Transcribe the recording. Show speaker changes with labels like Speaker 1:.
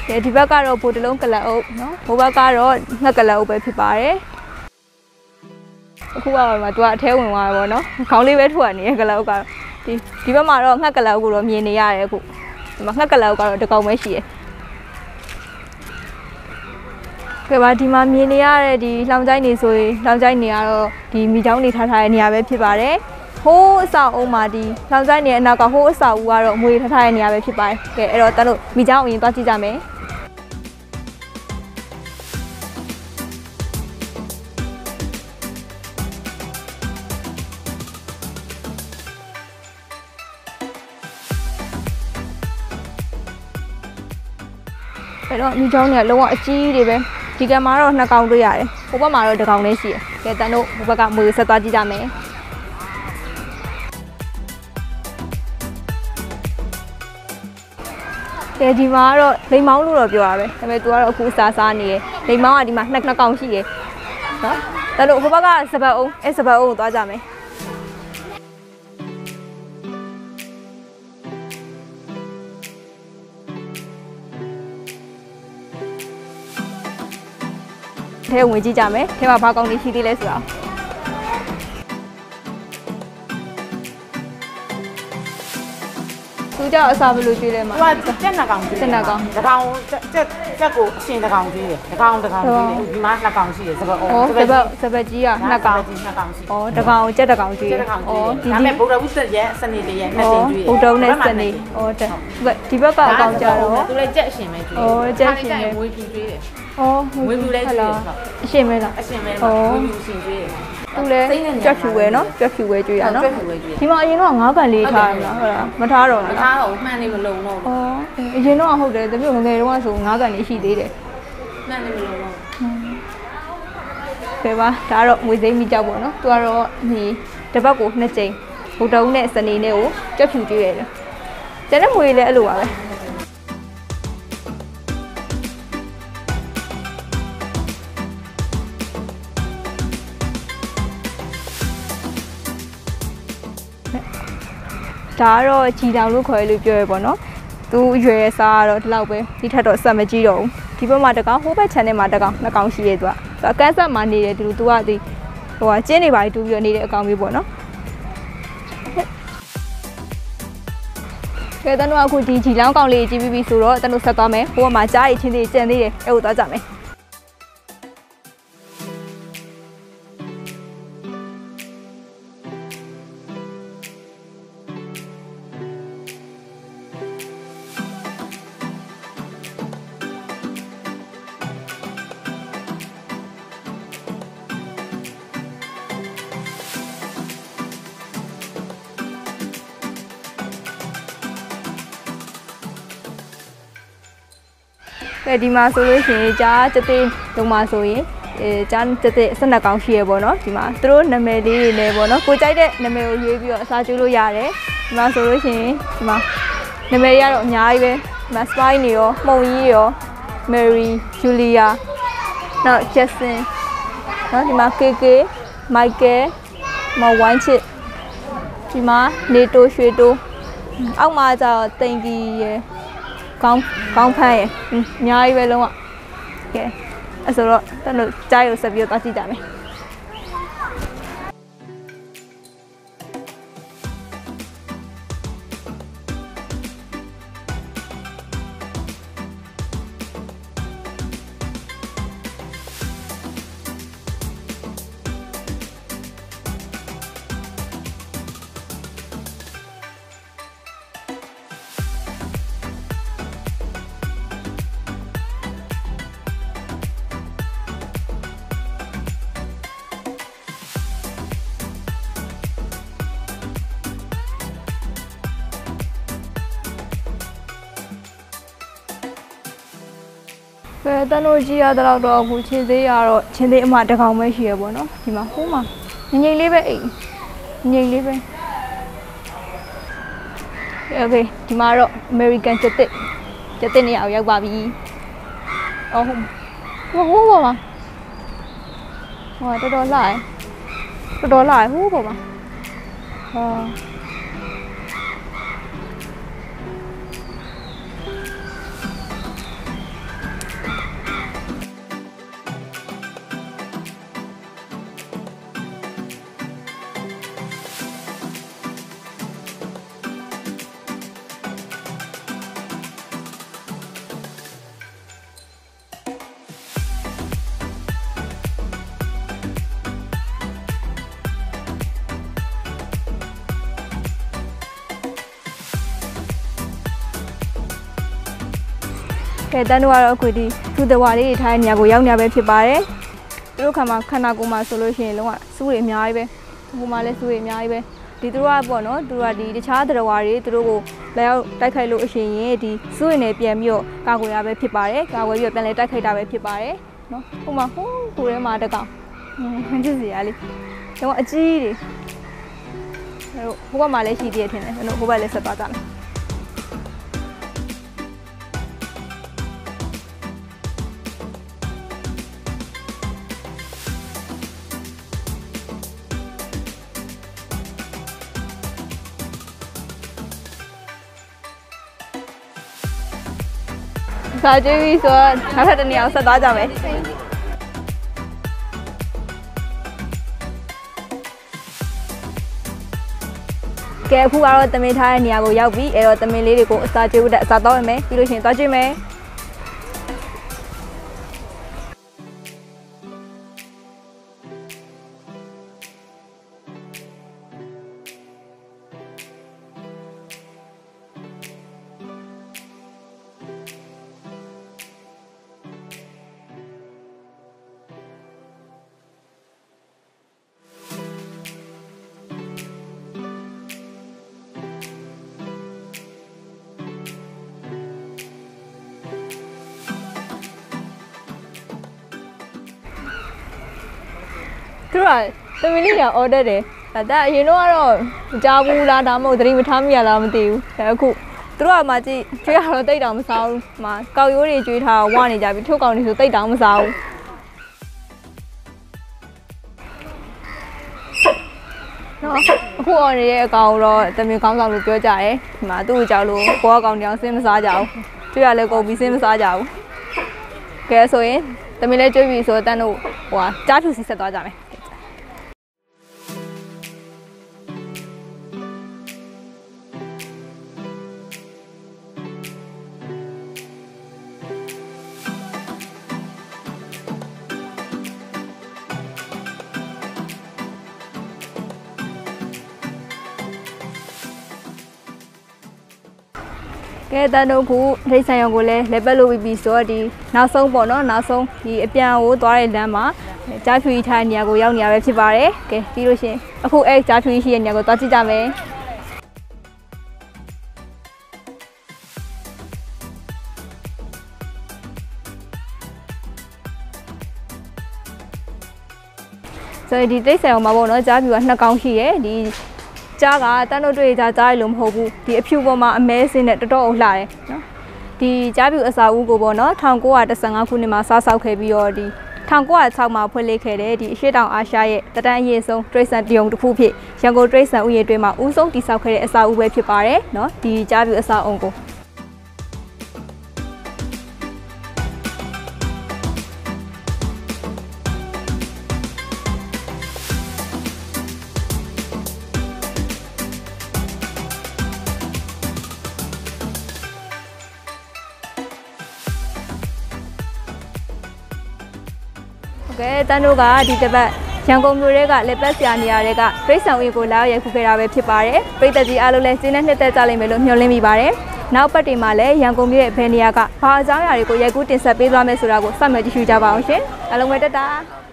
Speaker 1: ဒီဘက်ကတော့ပိုတလုံးကလပ်အုပ်နော်ဟိုဘက်ကတော့ငှက်ကလပ်အုပ်ပဲဖြစ်ပါတယ်အခုကတော့သူကအထဲဝင်သွားတယ်ပေါ့နော်ခေါင်းလေးပဲထွက်နေရကလပ်အုပ်ကတော့ဒီဘက်မှာတော့ငှက်ကလပ်အုပ်ကိုတော့မြင်နေရတယ်အခုဒီမှာငှက်ကလပ်အုပ်ကတော့တစ်ကောင်ပဲရှိတယ်ကဲပါဒီမှာမြင်နေရတဲ့ဒီလောင်ချိုင်းနေဆိုရင်လောင်ချိုင်းနေကတော့ဒီမိချောင်းနေထားတဲ့နေရာပဲဖြစ်ပါတယ်ဟိုးအဆောက်အုံမှာဒီလောင်ချိုင်းနေအနောက်ကဟိုးအဆောက်အဦးကတော့အမွေထားတဲ့နေရာပဲဖြစ်ပါတယ်ကဲအဲ့တော့တန်းတို့မိချောင်းအရင်သွားကြည့်ကြမယ်အဲ့တော့မိချောင်းတွေကလုံးဝအကြီးတွေပဲဒီကံမှာတော့2ကောင်တွေ့ရတယ်ဟိုဘက်မှာတော့1ကောင်လေးရှိတယ်ကဲတန်းတို့ဟိုဘက်ကမွေဆက်သွားကြည့်ကြမယ်ကဲဒီမှာကတော့လိမ်မောင်းလို့တော့ပြောရပဲဒါပေမဲ့ तू ကတော့အခုစားနေတယ်လိမ်မောင်းကဒီမှာ2ကောင်ရှိတယ်နော်တန်းတို့ဟိုဘက်ကစပတ်အောင်စပတ်အောင်ကိုသွားကြမယ်ထဲဝင်ကြည့်ကြမယ်ထဲမှာဘာကောင်းနေရှိသေးလဲဆိုတာသူကြောက်အစာဘယ်လိုကျွေးလဲမှာ
Speaker 2: သူကကြက်နှစ်ကောင်ကျွေး
Speaker 1: ကြက်နှစ်ကောင်
Speaker 2: တစ်ကောင်ကြက်ကိုအရှင်တစ်ကောင်ကျွေးတယ်တစ်ကောင်ကျွေးတယ်ဒီမှာနှစ်ကောင်ရှိတယ်စပတ်အောင်
Speaker 1: စပတ်ကြီးကနှစ်ကောင်
Speaker 2: နှစ်ကောင်ရှိ
Speaker 1: ဩတစ်ကောင်ကြက်တစ်ကောင်ကျွေးဩ
Speaker 2: ဒီဒါမဲ့ဗုဒ္ဓဝိသရက်စနေတရက်နှစ်တင်ကျွေးတယ်
Speaker 1: ဗုဒ္ဓနဲ့စနေဩဒီဘက်ကအကောင်ကြတော့
Speaker 2: သူလည်းကြက်အရှင်ပဲကျွေး
Speaker 1: ဩကြက်ရှင်ပဲ
Speaker 2: ဝေးပြူကျွေးတယ်
Speaker 1: ဝေး
Speaker 2: ပြူလည်းကျွေးတယ်
Speaker 1: အရှင်မဲလား
Speaker 2: အရှင်မဲဝေးပြူရှင်ကျွေးတယ်
Speaker 1: သူလည်းကြက်ဖြူပဲနော်ကြက်ဖြူပဲကျွေးရနော်ဒီမှာအရင်တော့9ကန်လေးထားရမှာဟုတ်လားမထားတော့
Speaker 2: ဘူးမထားတော့မှန်နေမလုံတော့
Speaker 1: ဘူးအရင်တော့ဟုတ်တယ်တမျိုးငယ်တုန်းကဆို9ကန်လေးရှိသေးတယ်
Speaker 2: မှန်နေမလုံတော့
Speaker 1: ကဲပါဒါကတော့ငွေစိမ်းမိကြောက်ပေါ့နော်သူကတော့ဒီတစ်ပတ်ကို2ကြိမ်ဗုဒ္ဓဦးနဲ့စနေနေ့ကိုကြက်ဖြူကျွေးရတယ်ကျန်တဲ့ငွေလည်းအဲ့လိုပါပဲဒါကတော့ကြည်တောင်လို့ခေါ်ရလို့ပြောရပေါ့နော်သူရွယ်စားကတော့ဒီလောက်ပဲဒီထက်တော့ဆက်မကြည့်တော့ဘူးဒီဘက်မှာတကောင်ဟိုဘက် channel မှာတကောင်2ကောင်ရှိရဲသူကအကန့်ဆက်မှာနေတယ်သူကဒီဟိုကကျင်းနေပါတူပြီးတော့နေတဲ့အကောင်မျိုးပေါ့နော်ကဲတန်းတို့အခုဒီဂျီလောင်းကောင်လေးကြည့်ပြီးပြီဆိုတော့တန်းတို့ဆက်သွားမယ်ဟိုဘက်မှာကြားရချင်းသေးကြံသေးတယ်အဲ့ကိုသွားကြမယ်ဒီမှာဆိုလို့ရှိရင်ကြားတသိလုံးမှာဆိုရင်ကြားတသိ12ကောင်ရှိရပေါ့နော်ဒီမှာသူတို့နာမည်လေးတွေနဲ့ပေါ့နော်ကိုကြိုက်တဲ့နာမည်ကိုရွေးပြီးတော့အစားကျွေးလို့ရတယ်ဒီမှာဆိုလို့ရှိရင်ဒီမှာနာမည်တွေကတော့အများကြီးပဲဒီမှာ Spy နေရောမှုံကြီးရော Mary Julia နောက် Jason နော်ဒီမှာ KK Michael မဝိုင်းချစ်ဒီမှာနေတိုးရွှေတိုးအောက်မှာကျတော့တိန်ကြီးရယ်ကောင်းဖမ်းရယ်အများကြီးပဲလုံးဝကဲအဲ့ဆိုတော့တန်းတို့ကြားရုံဆက်ပြီးတော့ကြည့်ကြမယ်တန်းတို့ကြည့်ရတော့အခုချင်းသေးရတော့ချင်းသေးအမတကောင်ပဲရှိရပေါ့နော်ဒီမှာဟိုးမှာငိမ့်လေးပဲအိမ်ငိမ့်လေးပဲโอเคဒီမှာတော့ American ကျက်တစ်နေရာကိုရောက်ပါပြီအော်ဟိုးပါမှာဟောတော်တော်လာဟိုးပါမှာဟာကဲတန်းတို့ကတော့အခုဒီသူ့တဝါလေးတွေထားတဲ့နေရာကိုရောက်နေပဲဖြစ်ပါတယ်သူတို့ခါမှာခန္ဓာကိုယ်မှာဆိုလို့ရှိရင်လုံးဝစူးတွေအများကြီးပဲဟိုမှာလည်းစူးတွေအများကြီးပဲဒီသူတို့ကပေါ့နော်သူတို့ကဒီတခြားတဝါတွေသူတို့ကိုလည်းရောက်တိုက်ခိုက်လို့အရှင်ရင်ဒီစူးရင်လည်းပြန်ပြီးတော့ကာကွယ်ရပဲဖြစ်ပါတယ်ကာကွယ်ပြီးတော့ပြန်လဲတိုက်ခိုက်တာပဲဖြစ်ပါတယ်နော်ဟိုမှာဟိုးကိုထဲမှာတကောင်ဟင်းကြည့်စီရလေးတော့အကြီးတွေဟိုဘက်မှာလည်းရှိသေးတယ်ထင်တယ်ဟိုဘက်လည်းဆက်သွားကြမယ်စာကြည့်ပြီးဆိုတော့နောက်ထပ်တစ်နေရာဆက်သွားကြမယ်ကဲအခုကတော့တမင်ထားတဲ့နေရာကိုရောက်ပြီအဲ့တော့တမင်လေးတွေကိုအစာကျွေးဖို့အစာတောင်းရမယ်ပြီးလို့ရှိရင်သွားကြည့်မယ်သူကသမီးလေးက order တယ်ဒါအရင်တော့ကတော့မကြားဘူးလားဒါမှမဟုတ်သတိမထားမိရလားမသိဘူးဒါအခုသူတို့ကမှကြည့်ကျွေးရတော့တိတ်တောင်မစားဘူးမှကောက်ရိုးတွေကျွေးထားဝနေကြပြီထုတ်ကောင်တွေဆိုတိတ်တောင်မစားဘူးနော်အခုအော်ရဲ့အကောင်တော့သမီးကောင်းဆောင်လို့ပြောကြတယ်ဒီမှာသူ့ကိုကြောက်လို့ကိုကကောင်တောင်စင်းမစားကြဘူးကျွေးရလဲကုန်ပြီးစင်းမစားကြဘူးကဲဆိုရင်သမီးလေးကျွေးပြီဆိုတော့တန်းတို့ဟိုကြားထူစီဆက်သွားကြမယ်ကဲတန်းတို့ခုထိတ်ဆိုင်ရုံကိုလည်းလက်ပတ်လို့ပြီးဆိုတော့ဒီနောက်ဆုံးပေါ့နော်နောက်ဆုံးဒီအပြန်ကိုသွားတဲ့လမ်းမှာကြားထွေးထားတဲ့နေရာကိုရောက်နေရပဲဖြစ်ပါတယ်ကဲပြီးလို့ရှင်အခုအဲ့ကြားထွေးရှိတဲ့နေရာကိုသွားကြည့်ကြမယ်ဆိုတော့ဒီတိတ်ဆိုင်ရုံမှာပေါ့နော်ကြားဖြူက2ကောင်ရှိတယ်ဒီကြားကတန်းတို့တွေ့ကြားရလို့မဟုတ်ဘူးဒီအဖြူပေါ်မှာအမဲစင်းနဲ့တော်တော်လှတယ်နော်ဒီကြားဖြူအစာဦးကိုပေါ့နော်1915ခုနှစ်မှာစားဆောက်ခဲ့ပြီးတော့ဒီ1906မှာဖွင့်လှစ်ခဲ့တဲ့ဒီအရှေ့တောင်အာရှရဲ့တတန်းအရေးဆုံးတရိတ်ဆန်တရုံတစ်ခုဖြစ်ရန်ကုန်တရိတ်ဆန်ဥယျာဉ်တွင်မှာဦးဆုံးတည်ဆောက်ခဲ့တဲ့အစာဦးပဲဖြစ်ပါတယ်နော်ဒီကြားဖြူအစာအုံကိုကဲတန်းတို့ကဒီတစ်ပတ်ရန်ကုန်မြို့ရဲကလက်ပတ်ဆရာနေရာတွေကပြိဿဆောင်ဝေကိုလာရောက်ရိုက်ကူခဲ့တာပဲဖြစ်ပါတယ်ပြည်သက်ကြီးအားလုံးလည်းစိတ်နဲ့နှစ်သက်ကြလိမ့်မယ်လို့မျှော်လင့်မိပါတယ်နောက်ပတ်တွေမှာလည်းရန်ကုန်မြို့ရဲ့ဘယ်နေရာကဘာအကြောင်းအရာတွေကိုရိုက်ကူးတင်ဆက်ပေးသွားမယ်ဆိုတာကိုစောင့်မျှော်ကြည့်ရှုကြပါအောင်ရှင်အားလုံးပဲတက်တာ